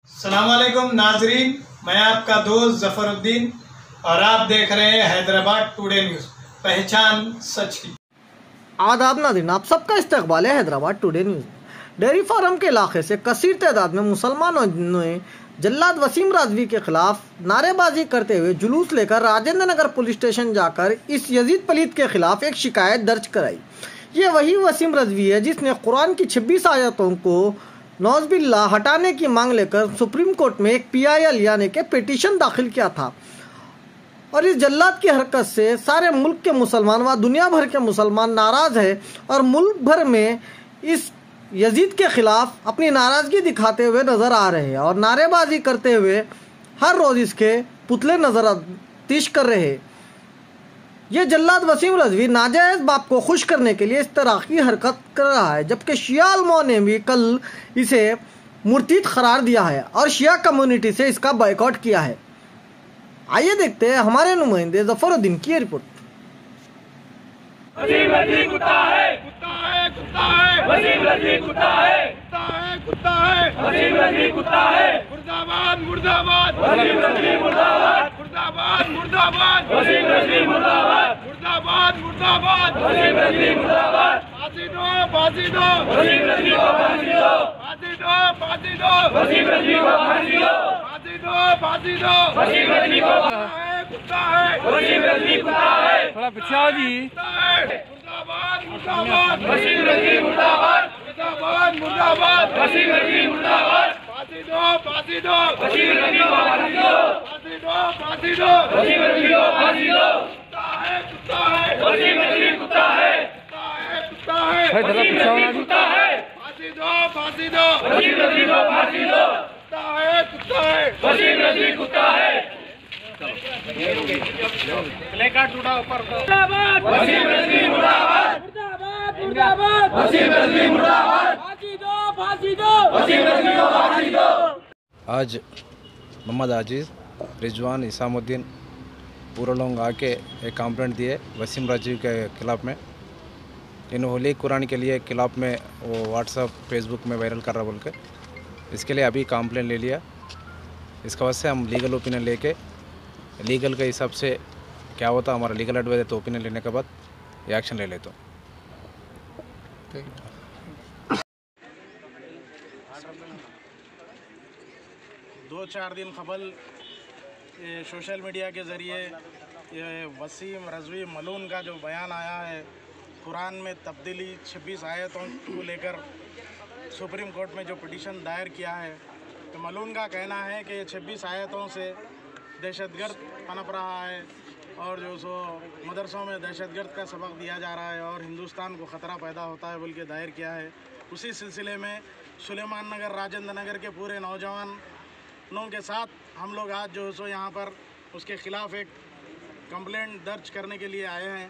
अस्सलाम वालेकुम नाजरीन, मैं आपका दोस्त जफरुद्दीन और आप देख रहे हैं हैदराबाद टुडे न्यूज़, पहचान सच की। आदाब नाज़रीन, आप सबका इस्तकबाल है Hyderabad today news. Dairy farm के इलाके से कसीर तादाद में मुसलमानों ने जल्लाद वसीम रजवी के खिलाफ नारेबाजी करते हुए जुलूस लेकर राजेंद्र नगर पुलिस स्टेशन जाकर इस यजीद पलीत के खिलाफ एक शिकायत दर्ज कराई। ये वही वसीम रजवी है जिसने कुरान की 26 आयतों को नौज़बिल्ला हटाने की मांग लेकर सुप्रीम कोर्ट में एक PIL यानी कि पिटीशन दाखिल किया था। और इस जल्लाद की हरकत से सारे मुल्क के मुसलमान व दुनिया भर के मुसलमान नाराज़ है और मुल्क भर में इस यजीद के खिलाफ अपनी नाराज़गी दिखाते हुए नज़र आ रहे हैं और नारेबाजी करते हुए हर रोज़ इसके पुतले नज़र आतिश कर रहे हैं। ये जल्लाद वसीम रजवी नाजायज़ बाप को खुश करने के लिए इस तरह की हरकत कर रहा है, जबकि शिया उलमा ने भी कल इसे मुर्तिद करार दिया है और शिया कम्युनिटी से इसका बायकॉट किया है। आइए देखते हैं हमारे नुमाइंदे जफरुद्दीन की रिपोर्ट। वसीम रजवी कुत्ता है, कुत्ता है, कुत्ता है, वसीम रजवी कुत्ता है, कुत्ता है, कुत्ता है, वसीम रजवी कुत्ता है। मुर्दाबाद मुर्दाबाद वसीम रजवी मुर्दाबाद, मुर्दाबाद मुर्दाबाद वसीम रजवी मुर्दाबाद, मुर्दाबाद मुर्दाबाद वसीम रजवी मुर्दाबाद। फांसी दो, फांसी दो वसीम रजवी को, फांसी दो, फांसी दो, फांसी दो वसीम रजवी को, फांसी दो, फांसी दो, फांसी दो वसीम रजवी को। कुत्ता है वसीम रजवी, कुत्ता है। थोड़ा पीछे आओ जी। मुर्दाबाद मुर्दाबाद वसीम रजवी मुर्दाबाद, मुर्दाबाद मुर्दाबाद वसीम रजवी मुर्दाबाद। फांसी दो, फांसी दो वसीम रजवी को, फांसी दो, फांसी दो, फांसी दो वसीम रजवी को, फांसी दो। कुत्ता है, कुत्ता है वसीम रजवी, कुत्ता है, कुत्ता है, कुत्ता है वसीम रजवी, कुत्ता है। फांसी दो, फांसी दो वसीम रजवी को, फांसी दो। कुत्ता है, कुत्ता है वसीम रजवी, कुत्ता है। प्ले कार्ड टूटा ऊपर। मुर्दाबाद वसीम रजवी मुर्दाबाद, मुर्दाबाद मुर्दाबाद वसीम रजवी मुर्दाबाद। फांसी दो, फांसी दो वसीम रजवी को, फांसी दो। आज मोहम्मद आजीज़, रिजवान, इसामुद्दीन पूरे लोग आके एक कंप्लेंट दिए वसीम रजवी के खिलाफ में। इन होली कुरान के लिए खिलाफ में वो व्हाट्सअप फेसबुक में वायरल कर रहा बोल के, इसके लिए अभी कंप्लेंट ले लिया। इसका वजह से हम लीगल ओपिनियन लेके लीगल के हिसाब से क्या होता हमारा लीगल एडवाइस है, तो ओपिनियन लेने के बाद ये एक्शन ले लेते। दो चार दिन कबल सोशल मीडिया के ज़रिए ये वसीम रजवी मलून का जो बयान आया है, कुरान में तब्दीली 26 आयतों को लेकर सुप्रीम कोर्ट में जो पिटीशन दायर किया है, तो मलून का कहना है कि 26 आयतों से दहशतगर्द पनप रहा है और जो सो मदरसों में दहशतगर्द का सबक दिया जा रहा है और हिंदुस्तान को ख़तरा पैदा होता है बोल के दायर किया है। उसी सिलसिले में सुलेमान नगर, राजेंद्र नगर के पूरे नौजवानों के साथ हम लोग आज जो सो यहाँ पर उसके ख़िलाफ़ एक कंप्लेंट दर्ज करने के लिए आए हैं।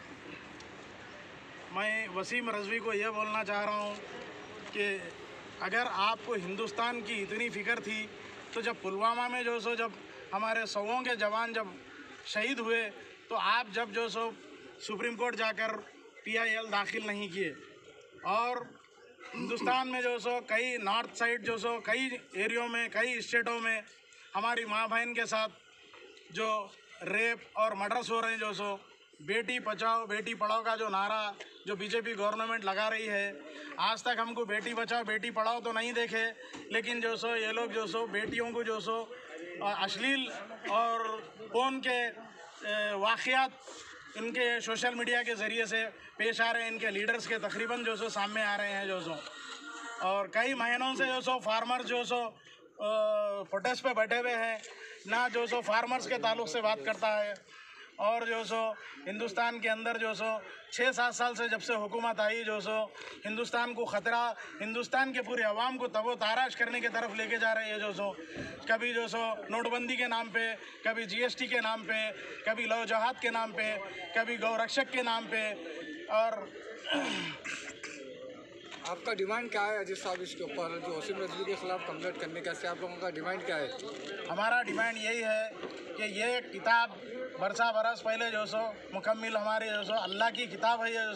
मैं वसीम रजवी को ये बोलना चाह रहा हूँ कि अगर आपको हिंदुस्तान की इतनी फ़िक्र थी तो जब पुलवामा में जो सो जब हमारे सौों के जवान जब शहीद हुए तो आप जब जो सो सुप्रीम कोर्ट जाकर PIL दाखिल नहीं किए। और हिंदुस्तान में जो सो कई नॉर्थ साइड जो सो कई एरियो में, कई स्टेटों में हमारी माँ बहन के साथ जो रेप और मर्डर्स हो रहे हैं, जो सो बेटी बचाओ बेटी पढ़ाओ का जो नारा जो BJP गवर्नमेंट लगा रही है, आज तक हमको बेटी बचाओ बेटी पढ़ाओ तो नहीं देखे, लेकिन जो सो ये लोग जो सो बेटियों को जो सो अश्लील और फोन के वाक़यात इनके सोशल मीडिया के ज़रिए से पेश आ रहे हैं। इनके लीडर्स के तकरीबन जो सो सामने आ रहे हैं जो सो, और कई महीनों से जो सो फार्मर जो सो प्रोटेस्ट पे बैठे हुए हैं, ना जो सो फार्मर्स के ताल्लुक़ से बात करता है। और जो सो हिंदुस्तान के अंदर जो सो 6-7 साल से जब से हुकूमत आई, जो सो हिंदुस्तान को ख़तरा, हिंदुस्तान के पूरे अवाम को तबो ताराश करने की तरफ लेके जा रही है। जो सो कभी जो सो नोटबंदी के नाम पे, कभी GST के नाम पे, कभी लव जहाद के नाम पे, कभी गौरक्षक के नाम पे। और आपका डिमांड क्या है अजीज साहब इसके ऊपर जो वसीम रजवी के खिलाफ कंप्लेंट करने का? आप लोगों का डिमांड क्या है? हमारा डिमांड यही है कि ये किताब बरसा बरस पहले जो सो मुकम्मिल हमारे जो सो अल्लाह की किताब है, ये जो सो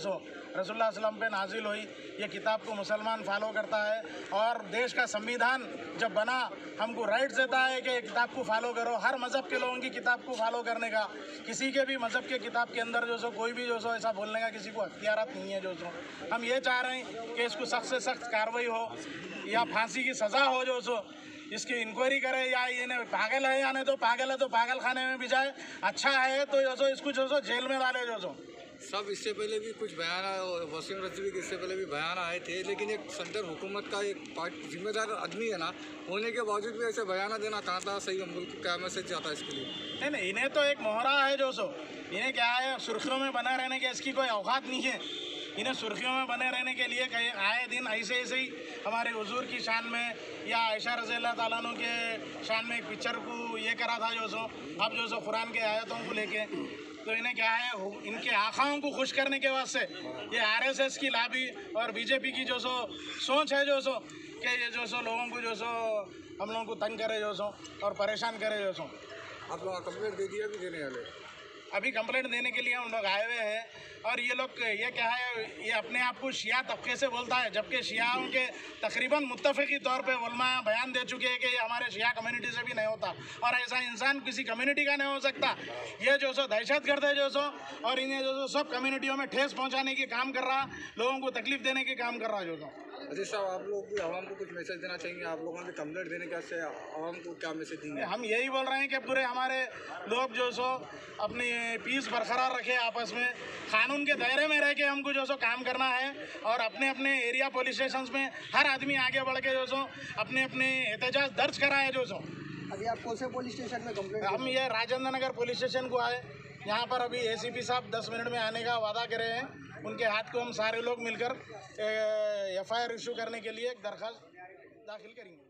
रसूलुल्लाह सल्लल्लाहु अलैहि वसल्लम पे नाजिल हुई। ये किताब को मुसलमान फॉलो करता है और देश का संविधान जब बना हमको राइट्स देता है कि किताब को फॉलो करो। हर मज़हब के लोगों की किताब को फॉलो करने का, किसी के भी मज़हब के किताब के अंदर जो सो कोई भी जो सो ऐसा बोलने का किसी को अख्तियारत नहीं है। जो सो हम ये चाह रहे हैं कि इसको सख्त से सख्त कार्रवाई हो या फांसी की सज़ा हो। जो सो इसकी इंक्वायरी करे या ये पागल है या नहीं तो पागल है तो पागल खाने में भी जाए, अच्छा है तो जो सो इसको जो सो जेल में डाले। जो सो सब इससे पहले भी कुछ बयान वसीम रजवी के इससे पहले भी बयान आए थे, लेकिन एक सदर हुकूमत का एक जिम्मेदार आदमी है ना, होने के बावजूद भी ऐसे बयान देना कहाँ था सही? मुल्क क्या मैसेज जाता है इसके लिए? नहीं, इन्हें तो एक मोहरा है। जो सो इन्हें क्या है, सुर्खियों में बना रहने की इसकी कोई औकात नहीं है। इन्हें सुर्खियों में बने रहने के लिए कहीं आए दिन ऐसे ही हमारे हुजूर की शान में या आयशा रज़ी अल्लाह ताला अन्हा के शान में एक पिक्चर को ये करा था। जो सो अब जो सो कुरान के आयतों को लेके तो इन्हें क्या है, इनके आखाओं को खुश करने के वास्ते ये RSS की लाबी और BJP की जो सो सोच है जो सो कि ये जो सो लोगों को जो सो हम लोगों को तंग करे जो सो और परेशान करे। जो सो आप लोग कंप्लेंट दे दिया, भी देने वाले? अभी कंप्लेंट देने के लिए हम लोग आए हुए हैं। और ये लोग ये क्या है, ये अपने आप को शिया तबके से बोलता है, जबकि शियाओं के तकरीबन मुत्तफ़िकी तौर पे उलमा बयान दे चुके हैं कि ये हमारे शिया कम्युनिटी से भी नहीं होता और ऐसा इंसान किसी कम्युनिटी का नहीं हो सकता। ये जो सो दहशत गर्द है जो सो, और इन्हें जो सो सब कम्युनिटियों में ठेस पहुँचाने की काम कर रहा, लोगों को तकलीफ देने के काम कर रहा। जो सो अजीज साहब, आप लोग भी आवाम को कुछ मैसेज देना चाहिए? आप लोगों ने कंप्लेंट देने के से आवाम को क्या मैसेज देंगे? हम यही बोल रहे हैं कि पूरे हमारे लोग जो सो अपनी पीस बरकरार रखे आपस में, कानून के दायरे में रह के हमको जो सो काम करना है और अपने अपने एरिया पुलिस स्टेशन में हर आदमी आगे बढ़ के जो सो अपने अपने एहतजाज दर्ज कराए। जो सो अभी आप कौन से पुलिस स्टेशन में कंप्लेंट? हम ये राजेंद्र नगर पुलिस स्टेशन को आए। यहाँ पर अभी ACP साहब 10 मिनट में आने का वादा करे हैं। उनके हाथ को हम सारे लोग मिलकर FIR इशू करने के लिए एक दरख्वास्त दाखिल करेंगे।